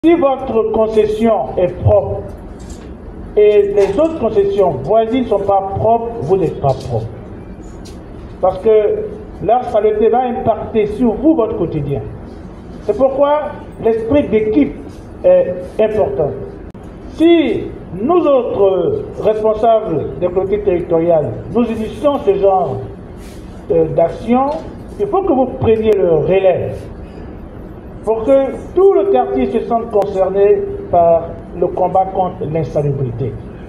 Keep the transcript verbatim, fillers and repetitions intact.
Si votre concession est propre et les autres concessions voisines ne sont pas propres, vous n'êtes pas propre. Parce que leur saleté va impacter sur vous, votre quotidien. C'est pourquoi l'esprit d'équipe est important. Si nous autres responsables des collectivités territoriales, nous initions ce genre euh, d'action, il faut que vous preniez le relais pour que tout le quartier se sente concerné par le combat contre l'insalubrité.